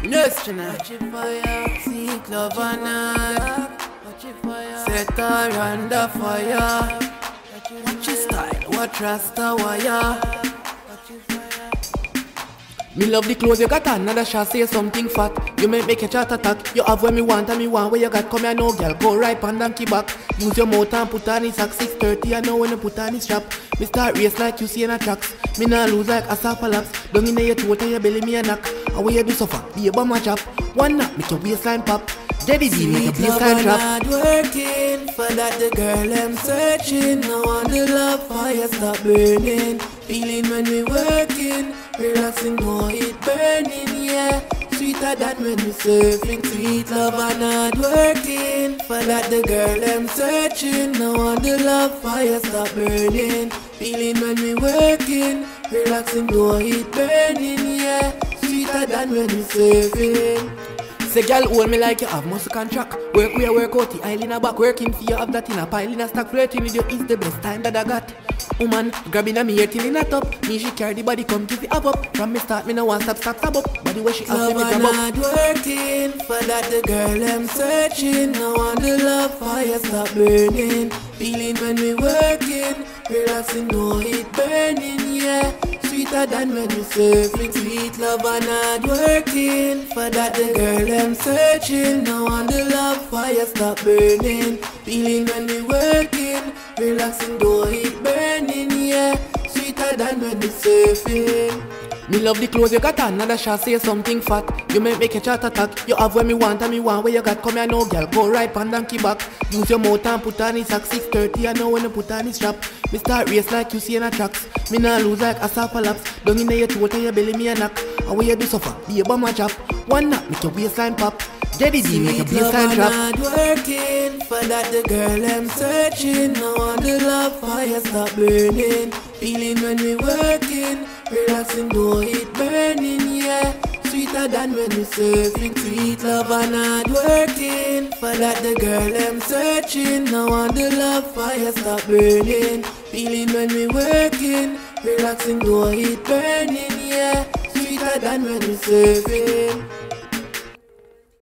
Nurse tonight. Watch it fire, seek love and night. Watch it fire, set her under fire. Watch your style, watch Rasta wire. Me love the clothes you got on, another shall say something fat. You make a chat attack. You have what me want and me want where you got. Come here no girl, go right on donkey back. Use your mouth and put on his sack 6:30. I know when you put on his strap. Me start race like you see in a tracks. Me nah lose like a soft laps. Down in your throat and your belly me a knock. And where you do suffer, be a bum a chop. One knock, make your waistline pop. Daddy D, make your baseline drop. Not working, for that the girl I'm searching. No one the love fire stop burning. Feeling when we working, relaxing, no it burning, yeah. Sweeter than when we surfing, sweet love and not working. For that the girl I'm searching. No one the love fire stop burning. Feeling when we working, relaxing, no it burning, yeah. Sweeter than when we surfing. Say girl hold me like you have muscle contract. Work where work out the island a back. Working for you have that in a pile in a stack. Flirting with you is the best time that I got. Woman, grabbing a me here till in a top. Me she carry the body come to the up. From me start me no one stop up. Body where she have me grab up. Not working, for that the girl I'm searching. No one the love fire stop burning. Feeling when we working, relaxing, no it burning, yeah. Sweeter than when we surfing, sweet love and not working. For that the girl I'm searching. No one the love fire stop burning. Feeling when we working, relaxing, though it burning, yeah. Sweeter than when we surfing. Me love the clothes you got on, another shall say something fat. You make a chat attack. You have what me want and me want where you got. Come here no girl, go right on donkey back. Use your mouth and put on his sack 6:30. I know when you put on his strap. Me start race like you see in a tracks. Me nah lose like a soft laps. Down in your throat and your belly me a knock. And where you do suffer, be a bum a chop. One knock, make your waistline pop. Daddy D, make your baseline drop. Not working, for that the girl I'm searching. No one the love fire stop burning. Feeling when we working, relaxing, though it burning, yeah. Sweeter than when we surfing, sweet love and not working. For that the girl I'm searching. No one the love fire stop burning. Feeling when we working, relaxing, though it burning, yeah. Sweeter than when we surfing.